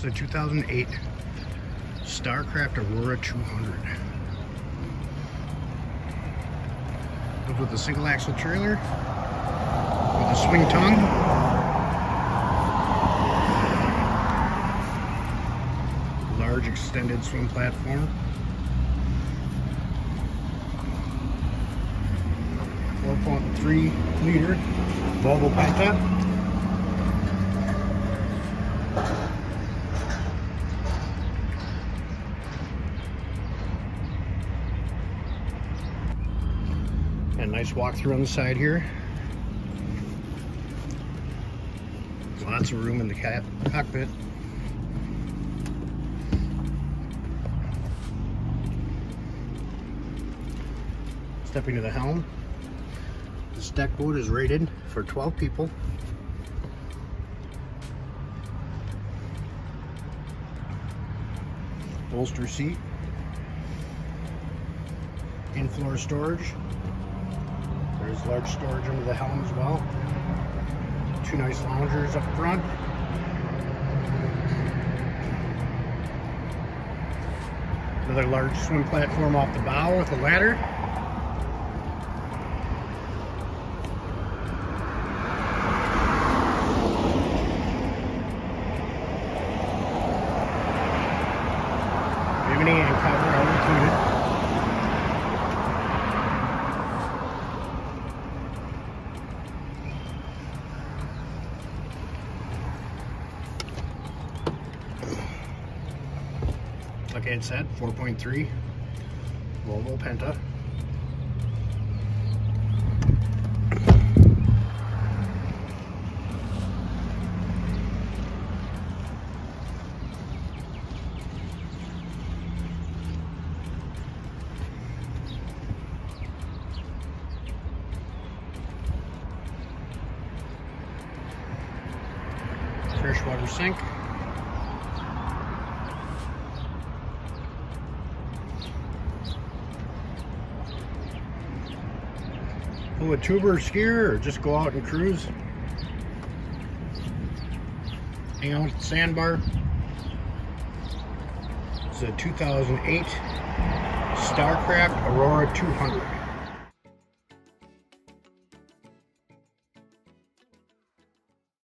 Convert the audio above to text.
This is a 2008 Starcraft Aurora 200. Comes with a single axle trailer with a swing tongue. Large extended swim platform. 4.3 liter Volvo Penta. And nice walkthrough on the side here. Lots of room in the cockpit. Stepping to the helm. This deck boat is rated for 12 people. Bolster seat. In-floor storage. There's large storage under the helm as well. Two nice loungers up front. Another large swim platform off the bow with a ladder. Bimini and cover are included. Like I had said, 4.3 Volvo Penta. Freshwater sink. Pull a tuber or skier, or just go out and cruise. Hang out at the sandbar. It's a 2008 Starcraft Aurora 200.